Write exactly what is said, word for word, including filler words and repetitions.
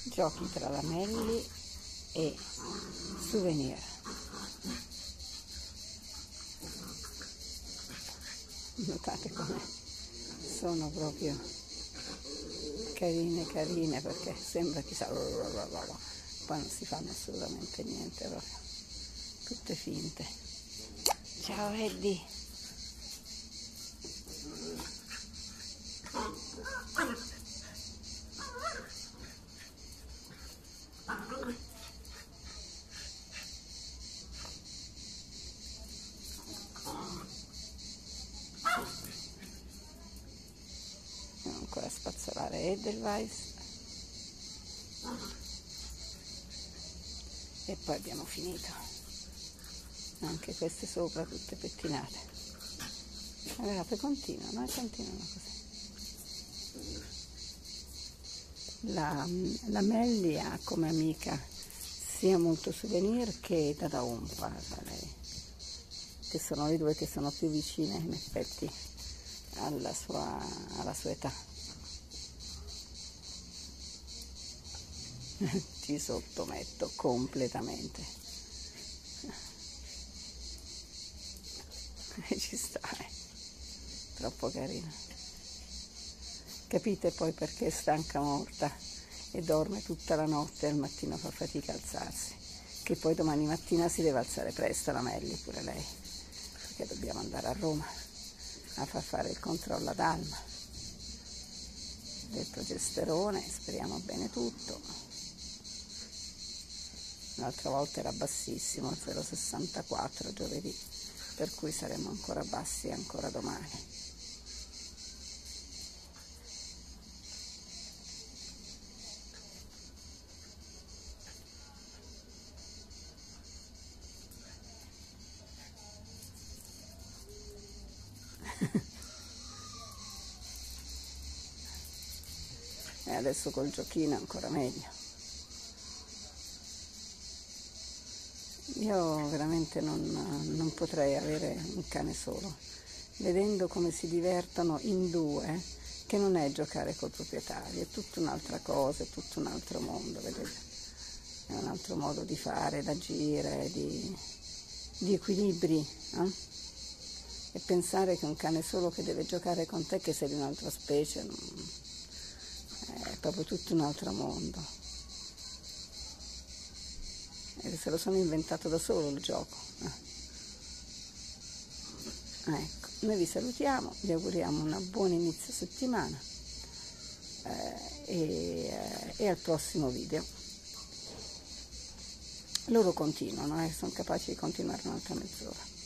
Giochi tra lamelli e souvenir. Notate come sono proprio carine carine, perché sembra chissà, poi non si fanno assolutamente niente, proprio tutte finte. Ciao Eddie. Devo ancora spazzolare Edelweiss e poi abbiamo finito. Anche queste sopra tutte pettinate. Guardate, continuano e continuano così. La, la Melli ha come amica sia molto souvenir che Dada Umpa, lei, che sono le due che sono più vicine in effetti alla sua, alla sua età. Ti sottometto completamente. E ci stai, troppo carina. Capite poi perché è stanca morta e dorme tutta la notte e al mattino fa fatica a alzarsi, che poi domani mattina si deve alzare presto, la Melli pure lei, perché dobbiamo andare a Roma a far fare il controllo ad Alma del progesterone, speriamo bene tutto. L'altra volta era bassissimo, zero virgola sessantaquattro giovedì, per cui saremo ancora bassi ancora domani. E adesso col giochino ancora meglio. Io veramente non, non potrei avere un cane solo, vedendo come si divertono in due, che non è giocare col proprietario, è tutta un'altra cosa, è tutto un altro mondo, vedete? È un altro modo di fare, d'agire, di, di equilibri, eh? E pensare che un cane solo che deve giocare con te, che sei di un'altra specie, non, è proprio tutto un altro mondo. E se lo sono inventato da solo il gioco. Eh. Ecco, noi vi salutiamo, vi auguriamo una buona inizio settimana eh, e, eh, e al prossimo video. Loro continuano, eh, sono capaci di continuare un'altra mezz'ora.